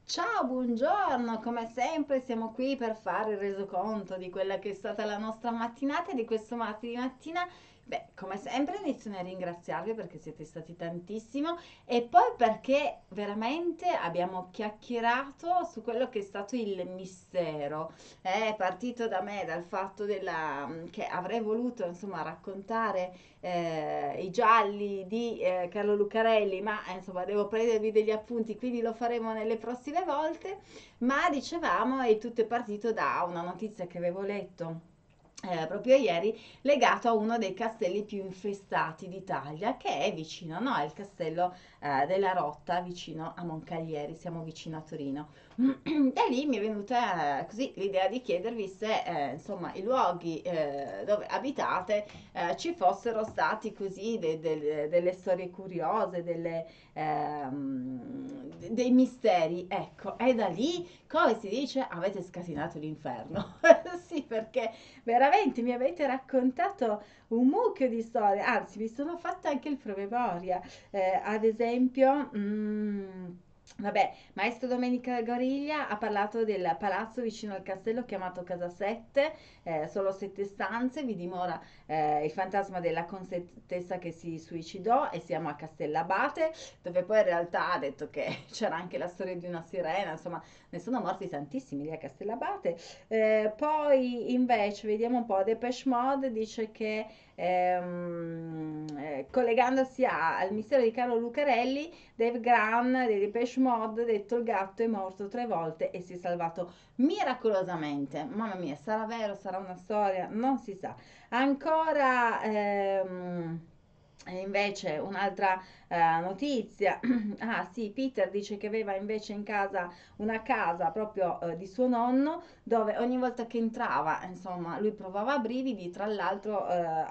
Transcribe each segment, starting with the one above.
Ciao, buongiorno, come sempre siamo qui per fare il resoconto di quella che è stata la nostra mattinata e di questo martedì mattina. Beh, come sempre inizio nel ringraziarvi perché siete stati tantissimo e poi perché veramente abbiamo chiacchierato su quello che è stato il mistero. È partito da me, dal fatto che avrei voluto insomma raccontare i gialli di Carlo Lucarelli, ma insomma devo prendervi degli appunti, quindi lo faremo nelle prossime volte. Ma dicevamo, e tutto è partito da una notizia che avevo letto proprio ieri, legato a uno dei castelli più infestati d'Italia, che è vicino, no? È il castello della Rotta, vicino a Moncaglieri, siamo vicino a Torino. Da lì mi è venuta così l'idea di chiedervi se insomma i luoghi dove abitate ci fossero stati così delle storie curiose, dei misteri, ecco, e da lì, come si dice, avete scatinato l'inferno. Sì, perché veramente mi avete raccontato un mucchio di storie, anzi, mi sono fatta anche il promemoria. Ad esempio, vabbè, Maestro Domenica Goriglia ha parlato del palazzo vicino al castello chiamato Casa Sette, solo 7 stanze, vi dimora il fantasma della contessa che si suicidò e siamo a Castellabate, dove poi in realtà ha detto che c'era anche la storia di una sirena, insomma, ne sono morti tantissimi lì a Castellabate. Poi invece vediamo un po', Depeche Mode dice che collegandosi al mistero di Carlo Lucarelli, Dave Graham dei Depeche Mode, detto il gatto, è morto 3 volte e si è salvato miracolosamente. Mamma mia, sarà vero, sarà una storia, non si sa. Ancora invece un'altra notizia. Ah sì, Peter dice che aveva invece in casa una casa proprio di suo nonno dove ogni volta che entrava, insomma, lui provava brividi, tra l'altro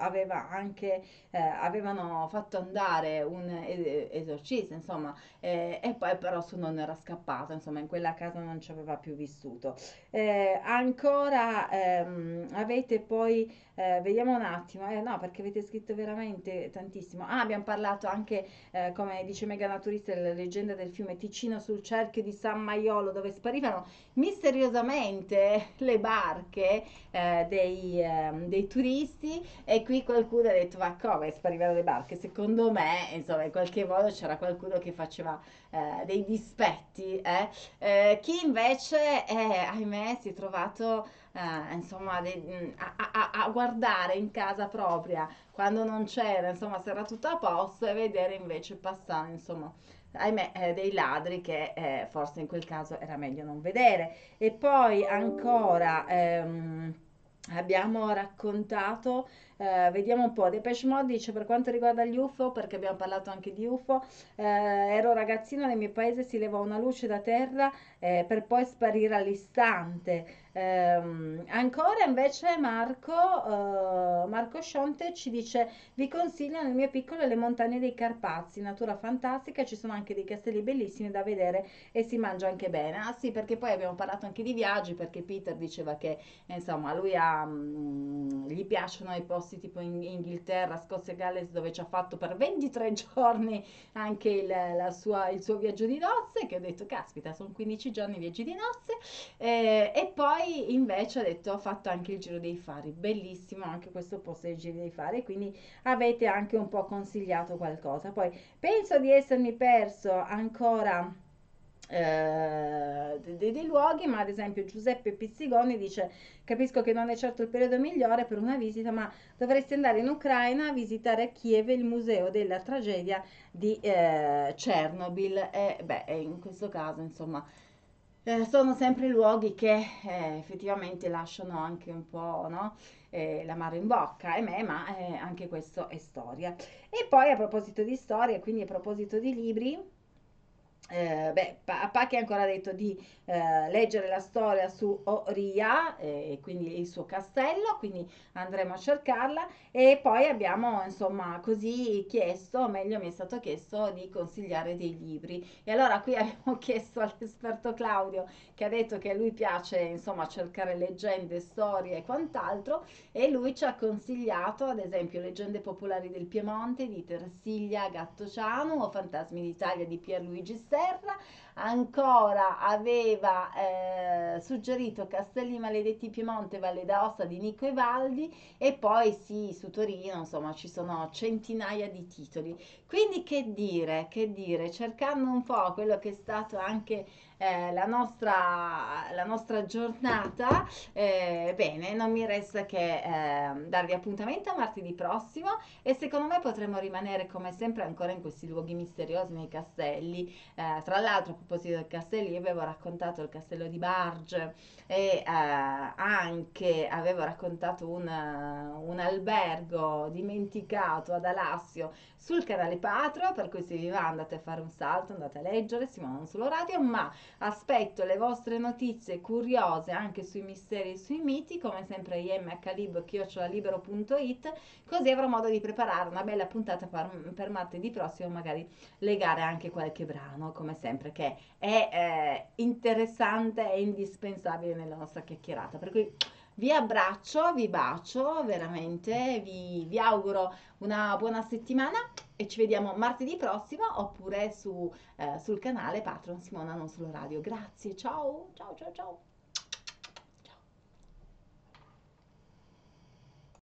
avevano fatto andare un esorcista, insomma, e poi però suo nonno era scappato, insomma, in quella casa non ci aveva più vissuto. Ancora avete poi, vediamo un attimo, no, perché avete scritto veramente tantissimo. Ah, abbiamo parlato anche, come dice Mega Naturista, della leggenda del fiume Ticino sul cerchio di San Maiolo, dove sparivano misteriosamente le barche dei turisti e qui qualcuno ha detto ma come sparivano le barche? Secondo me, insomma, in qualche modo c'era qualcuno che faceva dei dispetti. Chi invece, ahimè, si è trovato insomma, a guardare in casa propria quando non c'era, insomma, se era tutto a posto e vedere invece passare, insomma, ahimè, dei ladri che forse in quel caso era meglio non vedere. E poi ancora abbiamo raccontato, vediamo un po', Depeche Mode dice per quanto riguarda gli UFO, perché abbiamo parlato anche di UFO, ero ragazzino, nel mio paese si levò una luce da terra per poi sparire all'istante. Ancora invece Marco Scionte ci dice vi consiglio nel mio piccolo le montagne dei Carpazi, natura fantastica, ci sono anche dei castelli bellissimi da vedere e si mangia anche bene. Ah sì, perché poi abbiamo parlato anche di viaggi, perché Peter diceva che insomma gli piacciono i posti tipo in Inghilterra, Scozia e Galles dove ci ha fatto per 23 giorni anche il suo viaggio di nozze, che ho detto caspita, sono 15 giorni viaggi di nozze. E poi invece ha detto ho fatto anche il Giro dei Fari, bellissimo anche questo posto del Giro dei Fari, quindi avete anche un po' consigliato qualcosa. Poi penso di essermi perso ancora dei luoghi, ma ad esempio Giuseppe Pizzigoni dice capisco che non è certo il periodo migliore per una visita, ma dovresti andare in Ucraina a visitare a Kiev il museo della tragedia di Chernobyl e beh, in questo caso insomma sono sempre luoghi che effettivamente lasciano anche un po', no? L'amaro in bocca, ahimè, ma anche questo è storia. E poi a proposito di storia, quindi a proposito di libri, beh, Pacchi ha ancora detto di leggere la storia su Oria, quindi il suo castello, quindi andremo a cercarla e poi abbiamo insomma così chiesto, o meglio mi è stato chiesto di consigliare dei libri e allora qui abbiamo chiesto all'esperto Claudio che ha detto che a lui piace insomma cercare leggende, storie e quant'altro e lui ci ha consigliato ad esempio Leggende popolari del Piemonte di Tersiglia Gattociano o Fantasmi d'Italia di Pierluigi Serra. ancora aveva suggerito Castelli Maledetti Piemonte, Valle d'Aosta di Nico Evaldi, e poi sì, su Torino, insomma, ci sono centinaia di titoli. Quindi che dire, cercando un po' quello che è stato anche la nostra giornata, bene, non mi resta che darvi appuntamento a martedì prossimo, e secondo me potremo rimanere come sempre ancora in questi luoghi misteriosi nei castelli. Tra l'altro, a proposito del castello, io avevo raccontato il castello di Barge, e anche avevo raccontato un albergo dimenticato ad Alassio sul canale Patro, per cui se vi va andate a fare un salto, andate a leggere Simona non solo radio. Ma aspetto le vostre notizie curiose anche sui misteri e sui miti, come sempre imhlib@libero.it, così avrò modo di preparare una bella puntata per martedì prossimo, magari legare anche qualche brano, come sempre, che è interessante e indispensabile nella nostra chiacchierata. Per cui vi abbraccio, vi bacio, veramente, vi auguro una buona settimana, e ci vediamo martedì prossimo, oppure sul canale Patreon Simona Non Solo Radio. Grazie, ciao, ciao, ciao, ciao.